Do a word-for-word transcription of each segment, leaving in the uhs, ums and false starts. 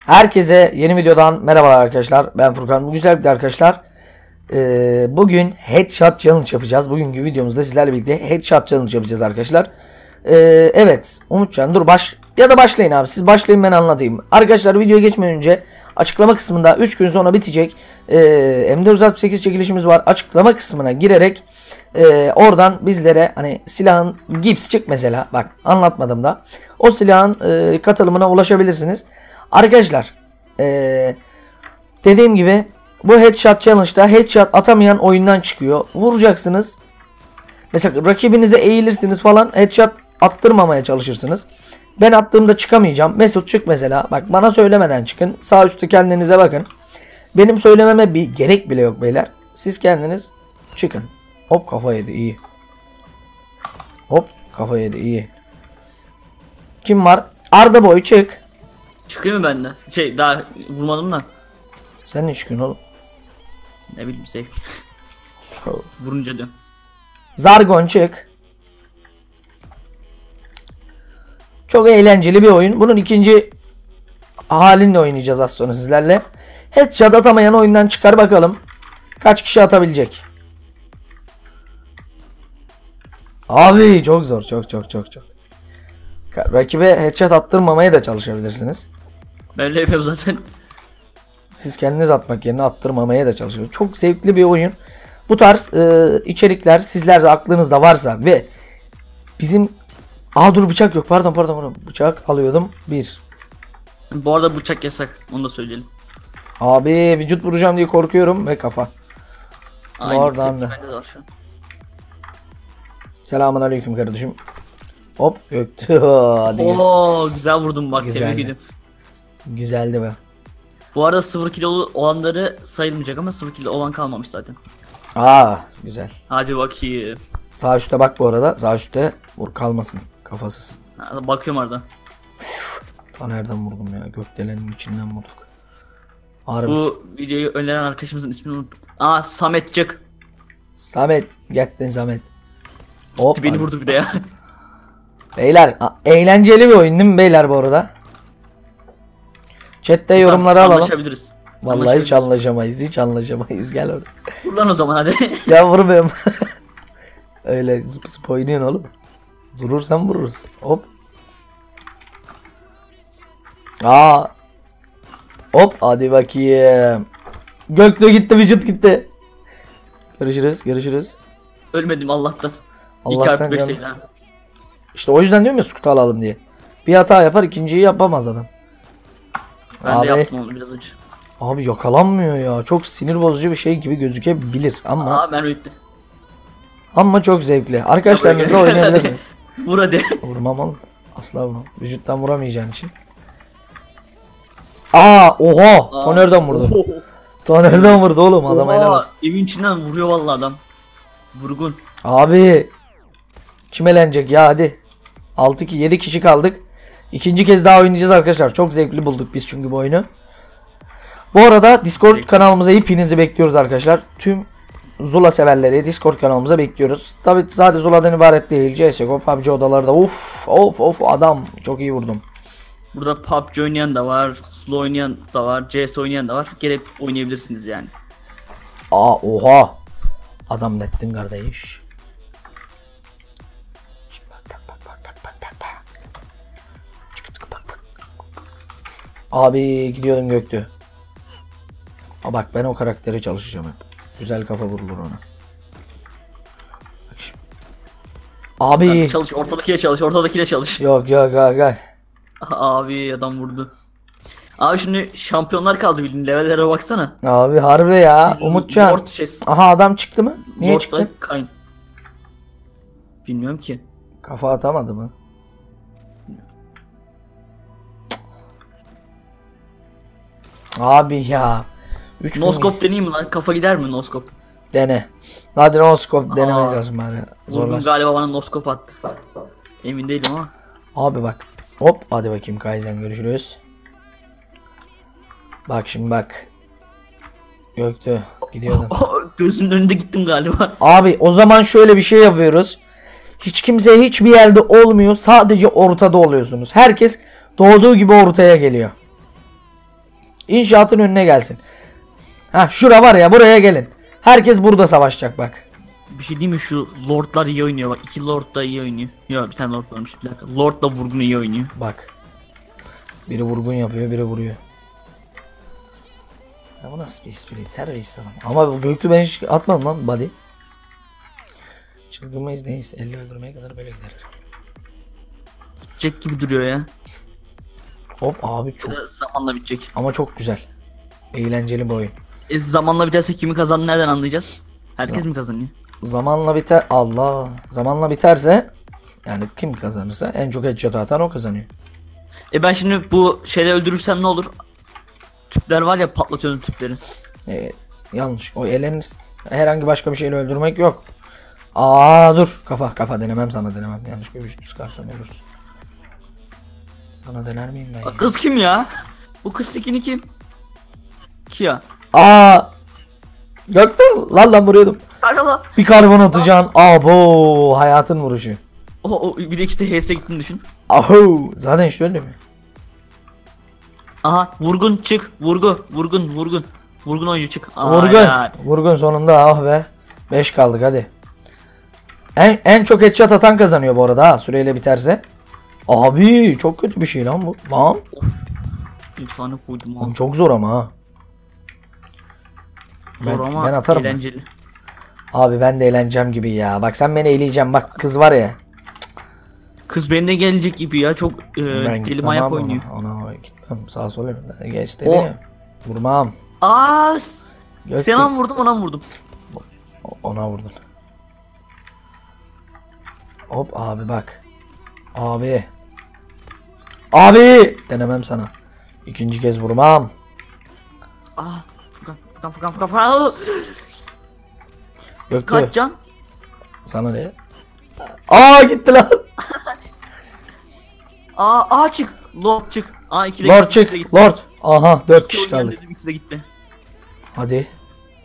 Herkese yeni videodan merhabalar arkadaşlar. Ben Furkan. Güzel bir de arkadaşlar. Ee, bugün Headshot Challenge yapacağız. Bugünkü videomuzda sizlerle birlikte Headshot Challenge yapacağız arkadaşlar. Ee, evet Umutcan dur baş ya da başlayın abi. Siz başlayın ben anlatayım. Arkadaşlar videoya geçmeden önce açıklama kısmında üç gün sonra bitecek ee, M dört altı sekiz çekilişimiz var. Açıklama kısmına girerek ee, oradan bizlere hani silahın gips çık mesela. Bak anlatmadım da. O silahın ee, katılımına ulaşabilirsiniz. Arkadaşlar ee, dediğim gibi bu Headshot Challenge'da headshot atamayan oyundan çıkıyor. Vuracaksınız. Mesela rakibinize eğilirsiniz falan, headshot attırmamaya çalışırsınız. Ben attığımda çıkamayacağım. Mesut çık mesela. Bak bana söylemeden çıkın. Sağ üstte kendinize bakın. Benim söylememe bir gerek bile yok beyler. Siz kendiniz çıkın. Hop kafa yedi iyi. Hop kafa yedi iyi. Kim var? Arda Boy çık. Çıkıyor mu bende? Şey daha vurmadım da. Sen ne çıkıyorsun oğlum? Ne bileyim zevk. Vurunca diyorum. Zargon çık. Çok eğlenceli bir oyun. Bunun ikinci halini oynayacağız az sonra sizlerle. Headshot atamayan oyundan çıkar bakalım. Kaç kişi atabilecek? Abi çok zor. Çok çok çok çok. Rakibe headshot attırmamaya da çalışabilirsiniz. Ben öyle yapıyorum zaten. Siz kendiniz atmak yerine attırmamaya da çalışıyorsunuz. Çok zevkli bir oyun. Bu tarz e, içerikler sizler de aklınızda varsa ve bizim... Aa dur bıçak yok. Pardon pardon. pardon. Bıçak alıyordum. Bir. Bu arada bıçak yasak. Onu da söyleyelim. Abi vücut vuracağım diye korkuyorum ve kafa. Aynı Oradan da. Selamun aleyküm kardeşim. Hop göktü. Hadi Oo güzel vurdum bak. Güzeldi. Tebrik ederim. Güzeldi be. Bu arada sıfır kilolu olanları sayılmayacak ama sıfır kilo olan kalmamış zaten. Aa güzel. Hadi bakayım. Sağ üstte bak bu arada. Sağ üstte vur kalmasın. Kafasız. Ha, bakıyorum arada. Ta nereden vurdum ya? Gökdelenin içinden vurduk. Harbi. Bu videoyu öneren arkadaşımızın ismini unuttum. Aa Sametcik. Samet. Gettin Samet. Hop. Beni vurdu bir de ya. Beyler eğlenceli bir oyun değil mi beyler bu arada? Chat'te yorumları alalım. Anlaşabiliriz. Vallahi hiç anlaşamayız. Hiç anlaşamayız. Gel oraya. Vur lan o zaman hadi. Ya vurmayayım. Öyle zıp zıp oynuyorsun oğlum. Vurursan vururuz. Hop. Aa. Hop hadi bakayım. Göktuğ gitti, vücut gitti. Görüşürüz, görüşürüz. Ölmedim Allah'tan. Allah'tan beş canım. değil ha. İşte o yüzden diyorum ya skutu alalım diye. Bir hata yapar, ikinciyi yapamaz adam. Ben abi, de yaptım onu biraz önce. Abi yakalanmıyor ya. Çok sinir bozucu bir şey gibi gözükebilir ama. Aa ben bitti. Ama çok zevkli. Arkadaşlarınızla oynayabilirsiniz. Vur hadi. Vurmam oğlum. Asla vurmam. Vücuttan vuramayacağın için. Aa oha. Aa. To nereden vurdu? To nereden vurdu oğlum? Adam helal olsun. Evin içinden vuruyor vallahi adam. Vurgun. Abi. Kim elenecek ya hadi. altı ki yedi kişi kaldık. İkinci kez daha oynayacağız arkadaşlar. Çok zevkli bulduk biz çünkü bu oyunu. Bu arada Discord Zevkli. kanalımıza hepinizi bekliyoruz arkadaşlar. Tüm Zula severleri Discord kanalımıza bekliyoruz. Tabi sadece Zula'dan ibaret değil. C S G O, P U B G odalarda of of of adam çok iyi vurdum. Burada P U B G oynayan da var, Solo oynayan da var, C S oynayan da var. Gelip oynayabilirsiniz yani. Aa oha. Adam nettin kardeş. Şimdi bak bak bak bak bak bak bak bak. Çık çık bak bak. Abi gidiyordun Göktü. Aa bak ben o karaktere çalışacağım hep. Güzel kafa vurulur ona. Bak şimdi. Abi. Yani çalış, ortadakiyle çalış, ortadakiyle çalış. Yok yok yok yok. Abi adam vurdu. Abi şimdi şampiyonlar kaldı bildiğin levellere baksana. Abi harbi ya. Umutcan. Lord şey, Aha adam çıktı mı? Niye Lord'da çıktı? Kayn. Bilmiyorum ki. Kafa atamadı mı? Abi ya. üç Noskop deneyeyim mi lan? Kafa gider mi noskop? Dene. Hadi noskop denemeye çalışın bari. Vurgun Zorlar. galiba bana noskop attı. Emin değilim ama. Abi bak. Hop hadi bakayım Kaizen görüşürüz. Bak şimdi bak. Göktü gidiyordun. Gözünün önünde gittim galiba. Abi o zaman şöyle bir şey yapıyoruz. Hiç kimse hiçbir yerde olmuyor. Sadece ortada oluyorsunuz. Herkes doğduğu gibi ortaya geliyor. İnşaatın önüne gelsin. Ha şura var ya, buraya gelin. Herkes burada savaşacak bak. Bir şey diyeyim mi, şu lordlar iyi oynuyor bak, iki lord da iyi oynuyor. Yok, bir tane lord varmış, bir dakika. Lord da vurgun iyi oynuyor. Bak. Biri vurgun yapıyor, biri vuruyor. Ya bu nasıl bir espri? Terörist adam. Ama bu Göktü ben hiç atmadım lan body. Çılgınmayız neyse. elli öldürmeye kadar böyle gider. Gidecek gibi duruyor ya. Hop abi çok. Biraz zamanla bitecek. Ama çok güzel. Eğlenceli bir oyun. E, zamanla biterse kimi kazandı nereden anlayacağız? Herkes Zaman. mi kazanıyor? Zamanla biter. Allah. Zamanla biterse yani kim kazanırsa en çok headshot atan o kazanıyor. E ben şimdi bu şeyleri öldürürsem ne olur? Tüpler var ya, patlatıyorum tüpleri. Ee, yanlış. O elenir. Herhangi başka bir şeyle öldürmek yok. Aa dur. Kafa kafa denemem, sana denemem. Yanlış bir vücut çıkarsam ölürsün. Sana dener miyim ben ya? Kız kim ya? Bu kız skin'i kim? Kia. Aa! Gökte lan lan vuruyordum. Kanka. Bir karbon atacaksın. Abo hayatın vuruşu. O, o bir de işte H S'e gittin düşün. Ahu. Zaten işte öyle mi? Aha vurgun çık. Vurgu. Vurgun vurgun. Vurgun oyuncu çık. Aa, Vurgun. ya. Vurgun sonunda, ah be. beş kaldık hadi. En, en çok headshot atan kazanıyor bu arada ha, süreyle biterse. Abi çok kötü bir şey lan bu. Lan. Efsane koydum Oğlum abi. çok zor ama ha. Ben, Zor ama ben atarım. eğlenceli. Abi ben de eğleneceğim gibi ya. Bak sen beni eğleyeceksin. Bak kız var ya. Kız benimle gelecek gibi ya, çok e, Ben dilim gitmem ayak abi oynuyor. Ona, ona gitmem. Sağa sola. Geç O- dedi. Vurmam. Aa, Gökçe. sana mı vurdum, ona mı vurdum? Ona vurdun. Hop abi bak. Abi. Abi. Denemem sana. İkinci kez vurmam. Aa, Furkan Furkan Furkan Furkan Furkan. Göktü. Kaç can? Sana ne? Aa gitti lan. Aa, aa çık. Lord çık. Aa iki de Lord gitti, ikisi de çık. gitti. Lord. Aha dört İki kişi oynayan kaldık. dedim, ikisi de gitti. Hadi.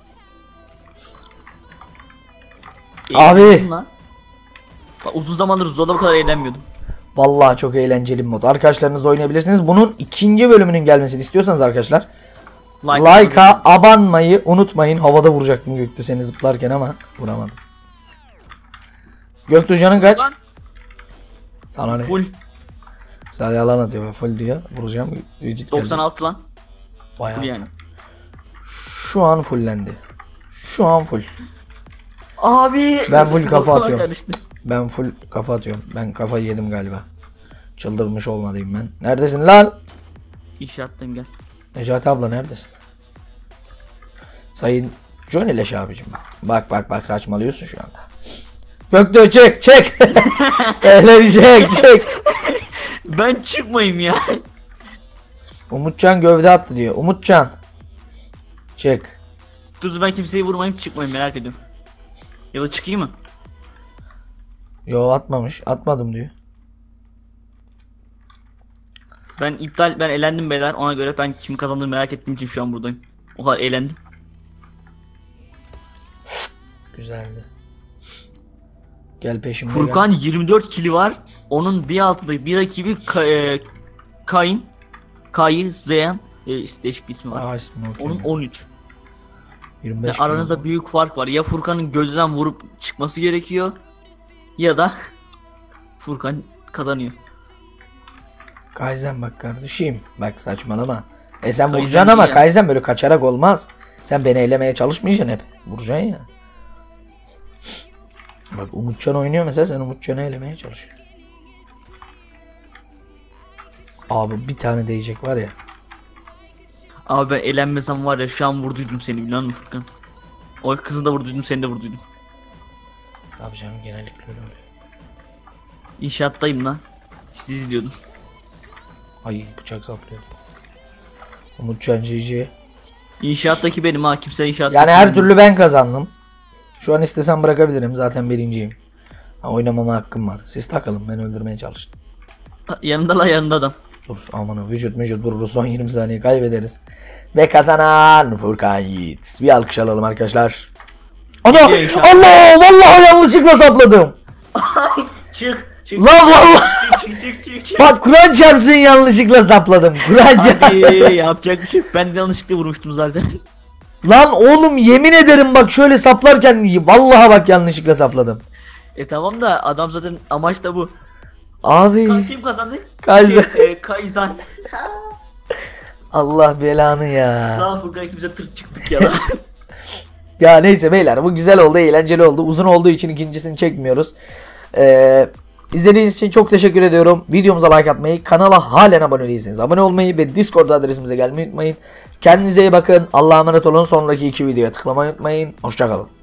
Abi. Eğlendim lan. Bak, uzun zamandır Zula'da bu kadar eğlenmiyordum. Vallahi çok eğlenceli bir mod. Arkadaşlarınızla oynayabilirsiniz. Bunun ikinci bölümünün gelmesini istiyorsanız arkadaşlar, Like like'a abanmayı unutmayın. Havada vuracaktım Göktü seni zıplarken ama vuramadım. Göktü canın kaç? Lan. Sana ne? Full. Sen yalan atıyor. Full diyor. Vuracağım. Vücut geldi. doksan altı lan. Bayağı. Full yani. Şu an fullendi. Şu an full. Abi. Ben full kafa Ortalar atıyorum. karıştı. Ben full kafa atıyorum. Ben kafayı yedim galiba. Çıldırmış olmalıyım ben. Neredesin lan? İnşaattayım, gel. Necati abla neredesin? Sayın Johnny Leş abicim. Bak bak bak saçmalıyorsun şu anda. Göktuğ çek çek. Öyle bir çek çek. Ben çıkmayayım ya. Umutcan gövde attı diyor. Umutcan. Çek. Dur ben kimseyi vurmayayım, çıkmayayım, merak ediyorum. Ya da çıkayım mı? Yo atmamış. Atmadım diyor. Ben iptal, ben elendim beyler, ona göre ben kim kazandığını merak ettiğim için şu an buradayım. O kadar eğlendim. Güzeldi. Gel peşimde Furkan gel. yirmi dört kili var. Onun bir altında bir rakibi Ka e, Kain. Kayi Zeyan. E, değişik bir ismi var. Aa, ismini okuyorum. Onun on üç. yirmi Yani beş aranızda kilo. büyük fark var. Ya Furkan'ın gövdeden vurup çıkması gerekiyor, ya da Furkan kazanıyor. Kaizen bak kardeşim. Bak saçmalama. E sen Kaizen vuracaksın ama iyi ya. Kaizen böyle kaçarak olmaz. Sen beni eylemeye çalışmayacaksın hep. Vuracaksın ya. Bak Umutcan oynuyor mesela, sen Umutcan'ı eylemeye çalışıyorsun. Abi bir tane değecek var ya. Abi ben elenmesem var ya, şu an vurduydum seni, biliyor musun Furkan? O kızı da vurduydum, seni de vurduydum. Tabii canım, genellikle öyle oluyor. İnşaattayım lan. Sizi izliyordum. Ay bıçak saplıyor. Umutcan G G. İnşaattaki benim ha, kimse inşaatta. Yani her türlü ben kazandım. Şu an istesem bırakabilirim, zaten birinciyim. Ha, oynamama hakkım var. Siz takılın, ben öldürmeye çalıştım. Yanında la, yanında adam. Dur amanı, vücut vücut vururuz, son yirmi saniye kaybederiz. Ve kazanan Furkan Yiğit. Bir alkış alalım arkadaşlar. Ana! Geliyor inşallah. Allah! Vallahi yanlışlıkla sapladım. Çık Çık, Lan vallahi. çık çık çık çık. Bak Kur'an çarpsın yanlışlıkla sapladım. Kur'an çarpsın. Hadi yapacak bir şey yok. Ben de yanlışlıkla vurmuştum zaten. Lan oğlum yemin ederim bak şöyle saplarken vallahi bak yanlışlıkla sapladım. E tamam da adam zaten amaç da bu. Abi Ka- Kim kazandı? Kayza. Şey, e, Kayzan. Allah belanı ya. Daha Furkan ikimize tırt çıktık ya. Ya neyse beyler bu güzel oldu, eğlenceli oldu. Uzun olduğu için ikincisini çekmiyoruz. Ee, izlediğiniz için çok teşekkür ediyorum. Videomuza like atmayı, kanala halen abone değilseniz abone olmayı ve Discord adresimize gelmeyi unutmayın. Kendinize iyi bakın. Allah'a emanet olun. Sonraki iki videoya tıklamayı unutmayın. Hoşçakalın.